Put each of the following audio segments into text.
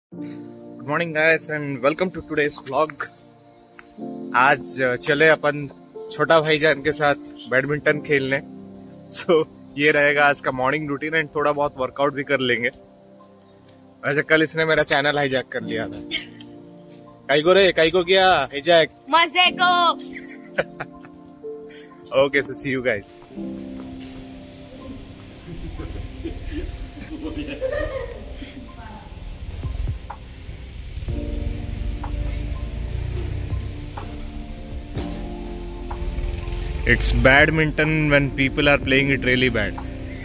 Good morning guys and welcome to today's vlog. आज चले अपन छोटा भाईजान के साथ बैडमिंटन खेलने। सो ये रहेगा आज का मॉर्निंग रूटीन एंड थोड़ा बहुत वर्कआउट भी कर लेंगे। वैसे कल इसने मेरा चैनल हाईजैक कर लिया था। काई को किया हाईजैक? मजे को। Okay, so see you guys. It's badminton when people are playing it really bad.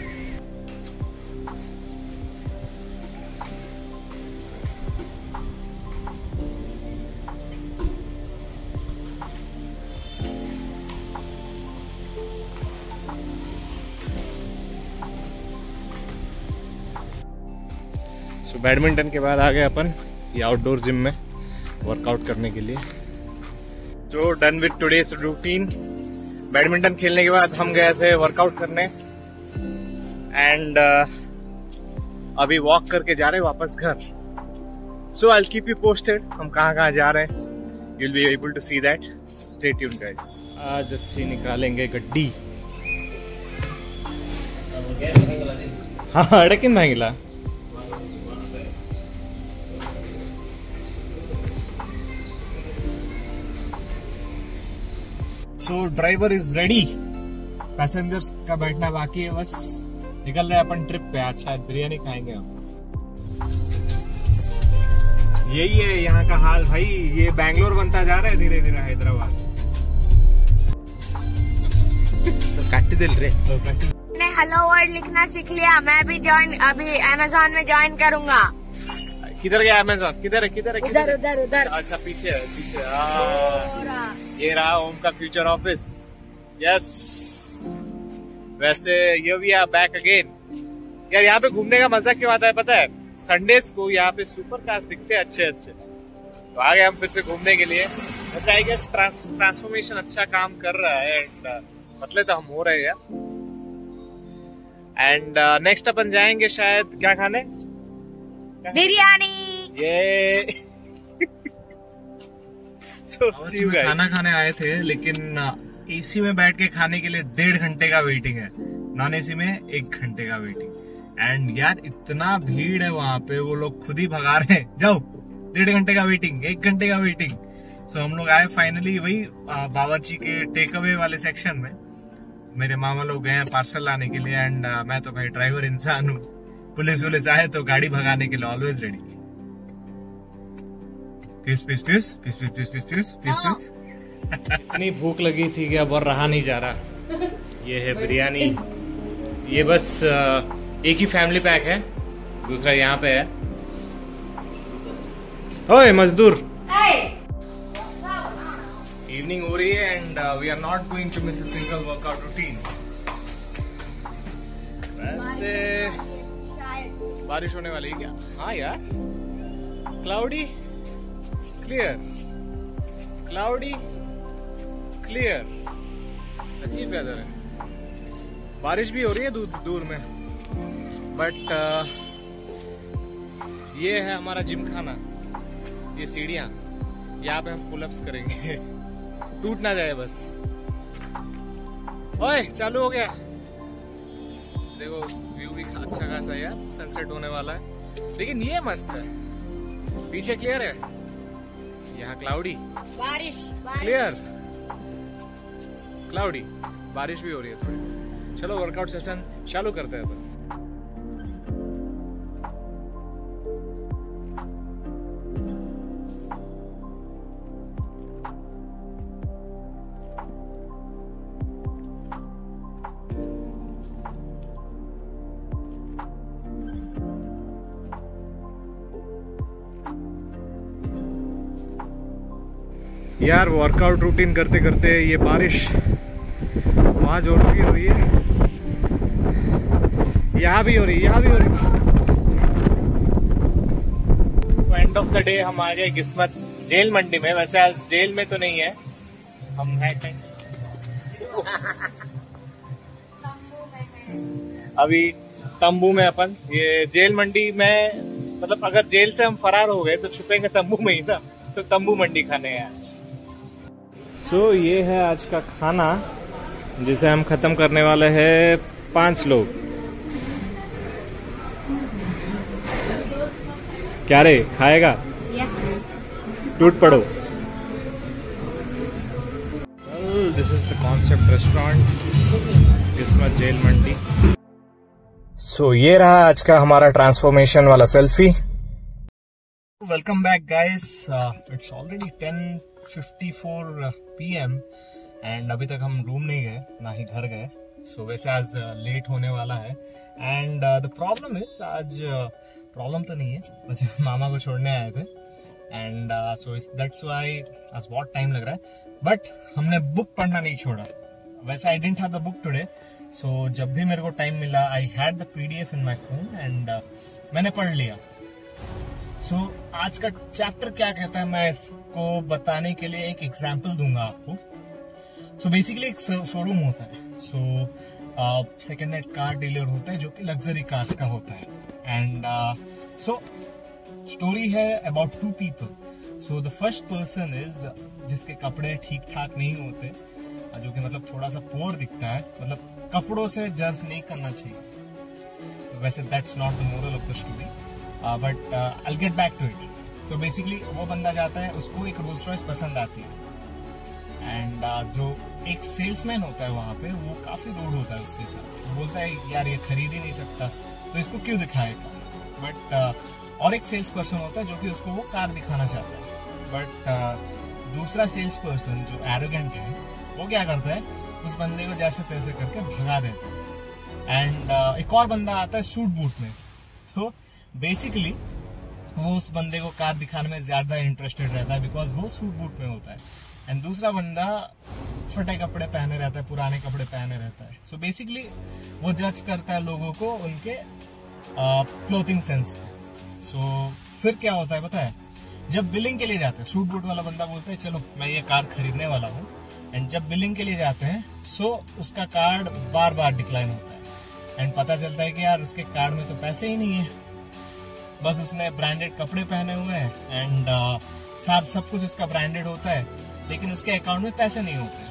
So badminton के बाद आ गए अपन ये आउटडोर जिम में वर्कआउट करने के लिए। So done with today's routine. Badminton खेलने के बाद हम गए थे वर्कआउट करने एंड अभी वॉक करके जा रहे हैं वापस घर। So I will keep you posted हम कहाँ जा रहे हैं। You will be able to see that. Stay tuned guys. आज अस्सी निकालेंगे गड्डी। हाँ अड़किन महंगिला। So driver is ready, passengers का बैठना बाकी है, बस निकल रहे अपन ट्रिप पे। आज शायद बिरयानी खाएंगे हम। यही है यहाँ का हाल भाई। ये बैंगलोर बनता जा रहा है धीरे धीरे हैदराबाद। तो काट दिल रे। मैंने हेलो वर्ल्ड लिखना सीख लिया। मैं भी अभी अमेज़न में ज्वाइन करूंगा। किधर गया अमेज़न? किधर है? उधर। अच्छा पीछे है, पीछे। ये रहा ओम का फ्यूचर ऑफिस। यस, वैसे ये भी आ बैक अगेन। यार यहाँ पे घूमने का मजा क्यों आता है पता है? संडेज को यहाँ पे सुपर कार्स दिखते हैं अच्छे अच्छे, तो आ गए हम फिर से घूमने के लिए। वैसे आई गेस ट्रांसफॉर्मेशन अच्छा काम कर रहा है एंड मतलब तो हम हो रहे हैं। एंड नेक्स्ट अपन जाएंगे शायद क्या खाने? बिरयानी। ये खाना खाने आए थे लेकिन एसी में बैठ के खाने के लिए 1.5 घंटे का वेटिंग है, नॉन एसी में 1 घंटे का वेटिंग। एंड यार इतना भीड़ है वहां पे, वो लोग खुद ही भगा रहे हैं। जाओ 1.5 घंटे का वेटिंग, 1 घंटे का वेटिंग। सो हम लोग आए फाइनली वही बावर्ची के टेक अवे वाले सेक्शन में। मेरे मामा लोग गए हैं पार्सल लाने के लिए एंड मैं तो भाई ड्राइवर इंसान हूँ। पुलिस आए तो गाड़ी भगाने के लिए ऑलवेज रेडी। पीस। इतनी भूख लगी थी कि अब और रहा नहीं जा रहा। ये है बिरयानी। ये बस एक ही फैमिली पैक है, दूसरा यहाँ पे है। ओए मजदूर। इवनिंग हो रही है and we are not going to miss a single workout routine. वैसे बारिश होने वाली है क्या? हाँ यार, क्लाउडी क्लियर, क्लाउडी क्लियर। अजीब वेदर है। बारिश भी हो रही है दूर में। बट ये है हमारा जिम खाना। ये सीढ़ियां, यहाँ पे हम पुलअप्स करेंगे। टूट ना जाए बस। ओए चालू हो गया। देखो व्यू भी अच्छा खासा है यार, सनसेट होने वाला है। लेकिन ये मस्त है, पीछे क्लियर है, यहाँ क्लाउडी, बारिश क्लियर, क्लाउडी, बारिश भी हो रही है थोड़ी। चलो वर्कआउट सेशन चालू करते हैं अपन। यार वर्कआउट रूटीन करते करते ये बारिश वहां जोर भी हो रही है, यहाँ भी हो रही है। तो एंड ऑफ द डे हम आ गए किस्मत जेल मंडी में। वैसे आज जेल में तो नहीं है, हम है कहीं अभी तंबू में अपन। ये जेल मंडी में मतलब अगर जेल से हम फरार हो गए तो छुपेंगे तंबू में ही ना, तो तंबू मंडी खाने हैं आज। सो ये है आज का खाना जिसे हम खत्म करने वाले हैं 5 लोग। क्या रे, खाएगा? यस। टूट पड़ो। This is the concept restaurant, Kismat jail Mandi. So ये रहा आज का हमारा ट्रांसफॉर्मेशन वाला selfie. Welcome back guys, it's already 10:54 PM and अभी तक हम रूम नहीं गए, ना ही घर गए। सो वैसे आज लेट होने वाला है एंड द प्रॉब्लम इज, आज प्रॉब्लम तो नहीं है, वैसे मामा को छोड़ने आए थे एंड सो दैट्स व्हाई आज बहुत टाइम लग रहा है, बट हमने बुक पढ़ना नहीं छोड़ा। वैसे I didn't have the book today, so जब भी मेरे को टाइम मिला I had the PDF in my phone and मैंने पढ़ लिया। सो आज का चैप्टर क्या कहता है मैं इसको बताने के लिए एक एग्जाम्पल दूंगा आपको। सो बेसिकली एक शोरूम होता है, so second hand car dealer होता है जो कि लग्जरी कार्स का होता है एंड सो स्टोरी है about 2 people। So the first person is जिसके कपड़े ठीक ठाक नहीं होते, जो कि मतलब थोड़ा सा पोर दिखता है, मतलब कपड़ों से जज नहीं करना चाहिए। वैसे that's not the moral of the story, but I get back to it. So basically वो बंदा जाता है, उसको एक रोल्स रॉयस पसंद आती है एंड जो एक सेल्समैन होता है वहां पे, वो काफी रूड होता है उसके साथ। वो बोलता है यार ये खरीद ही नहीं सकता, तो इसको क्यों दिखाएगा। बट और एक सेल्स पर्सन होता है जो कि उसको वो कार दिखाना चाहता है, बट दूसरा सेल्स पर्सन जो एरोगेंट है वो क्या करता है, उस बंदे को जैसे तैसे करके भगा देता है एंड एक और बंदा आता है सूट बूट में। तो बेसिकली वो उस बंदे को कार दिखाने में ज्यादा इंटरेस्टेड रहता है बिकॉज वो सूट बूट में होता है एंड दूसरा बंदा फटे कपड़े पहने रहता है, पुराने कपड़े पहने रहता है। सो बेसिकली वो जज करता है लोगों को उनके क्लोथिंग सेंस पे। सो फिर क्या होता है पता है, जब बिलिंग के लिए जाते हैं, सूट बूट वाला बंदा बोलता है चलो मैं ये कार खरीदने वाला हूँ, एंड जब बिलिंग के लिए जाते हैं सो उसका कार्ड बार बार डिक्लाइन होता है एंड पता चलता है कि यार उसके कार्ड में तो पैसे ही नहीं है, बस उसने ब्रांडेड कपड़े पहने हुए हैं एंड साथ सब कुछ उसका ब्रांडेड होता है, लेकिन उसके अकाउंट में पैसे नहीं होते।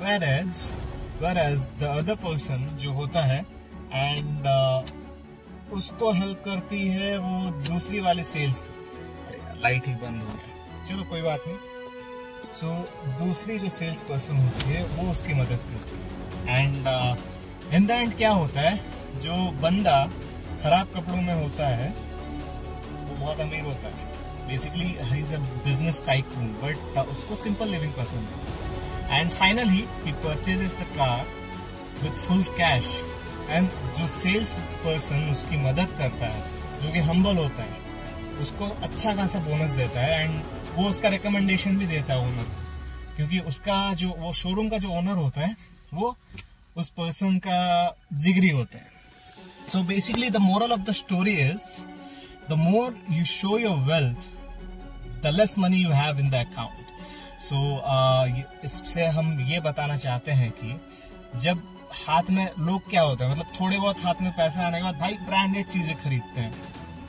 whereas the other person जो होता है एंड उसको हेल्प करती है वो दूसरी वाले सेल्स की। लाइट ही बंद हो गया, चलो कोई बात नहीं। सो दूसरी जो सेल्स पर्सन होती है वो उसकी मदद करती है एंड इन द एंड क्या होता है, जो बंदा खराब कपड़ों में होता है वो बहुत अमीर होता है। Basically he is a business tycoon, but उसको सिंपल लिविंग पसंद है and finally he purchases the car with full cash and जो सेल्स पर्सन उसकी मदद करता है, जो कि हम्बल होता है, उसको अच्छा खासा बोनस देता है एंड वो उसका रिकमेंडेशन भी देता है ओनर, क्योंकि उसका जो वो शोरूम का जो ओनर होता है वो उस पर्सन का जिगरी होता है। So basically the moral of the story is the more you show your wealth, the less money you have in the account. So इससे हम ये बताना चाहते हैं कि जब हाथ में लोग क्या होता है, मतलब थोड़े बहुत हाथ में पैसे आने के बाद भाई ब्रांडेड चीजें खरीदते हैं।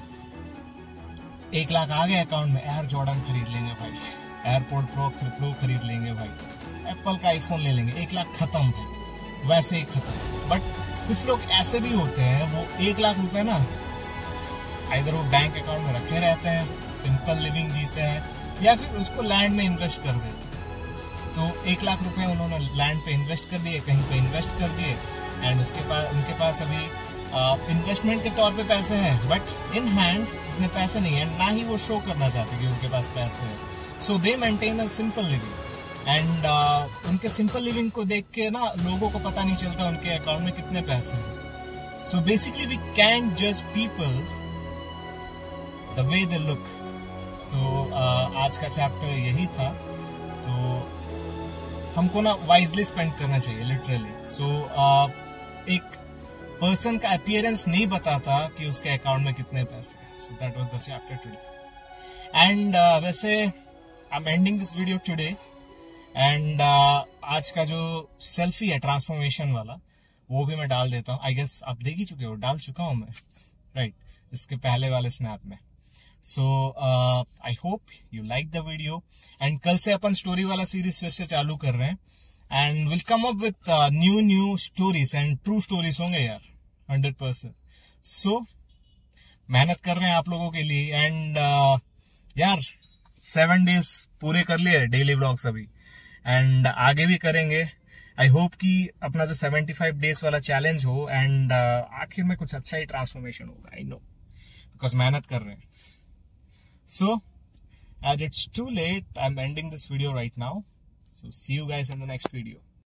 1 लाख आ गए अकाउंट में, एयर जॉर्डन खरीद लेंगे भाई, एयरपोर्ट प्रो खरीद लेंगे भाई, एप्पल का आईफोन ले लेंगे, 1 लाख खत्म भाई, वैसे ही खत्म। बट कुछ लोग ऐसे भी होते हैं, वो 1 लाख रुपए ना इधर वो बैंक अकाउंट में रखे रहते हैं, सिंपल लिविंग जीते हैं, या फिर उसको लैंड में इन्वेस्ट कर देते हैं। तो 1 लाख रुपए उन्होंने लैंड पे इन्वेस्ट कर दिए, कहीं पे इन्वेस्ट कर दिए एंड उनके पास अभी इन्वेस्टमेंट के तौर पे पैसे हैं, बट इन हैंड इतने पैसे नहीं है, ना ही वो शो करना चाहते कि उनके पास पैसे हैं। So they maintain a simple living and उनके सिंपल लिविंग को देख के ना लोगों को पता नहीं चलता उनके अकाउंट में कितने पैसे हैं। सो बेसिकली वी कैन जज people the way they look. So आज का चैप्टर यही था। तो हमको ना वाइजली स्पेंड करना चाहिए लिटरली। सो एक पर्सन का अपीयरेंस नहीं बताता कि उसके अकाउंट में कितने पैसे। So that was the chapter today and वैसे I am ending this video today and आज का जो सेल्फी है ट्रांसफॉर्मेशन वाला वो भी मैं डाल देता हूँ। आई गेस आप देख ही चुके हो, डाल चुका हूँ मैं, राइट, इसके पहले वाले स्नैप में। So I hope you like the video, and कल से अपन स्टोरी वाला सीरीज फिर से चालू कर रहे हैं, and will come up with new stories, and true stories होंगे यार 100%. सो मेहनत कर रहे हैं आप लोगों के लिए, एंड यार 7 days पूरे कर लिए डेली व्लॉग्स अभी, एंड आगे भी करेंगे. आई होप कि अपना जो 75 days वाला चैलेंज हो, एंड आखिर में कुछ अच्छा ही ट्रांसफॉर्मेशन होगा. आई नो, बिकॉज मेहनत कर रहे हैं. So as it's too late, I am ending this video right now. So see you guys in the next video.